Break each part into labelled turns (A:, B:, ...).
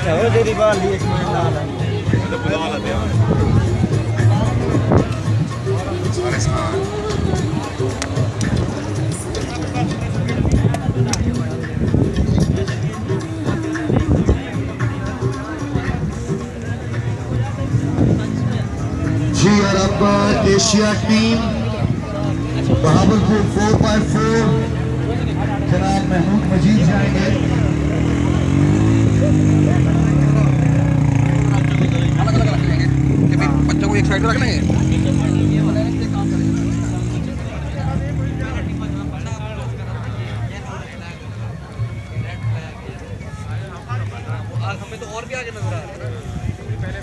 A: हो तेरी बाल ली एक मिनट ला
B: तो बुला लेते हैं अरे साहब
C: जी और अब एशिया टीम बहावलपुर 4x4 जनाब महमूद मजीद जाएंगे।
B: बच्चों को एक साइड रख लेंगे। हमें तो और भी आगे नजर आ रहा है ना पहले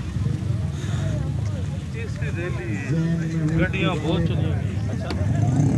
B: गड्डियां बहुत चली। अच्छा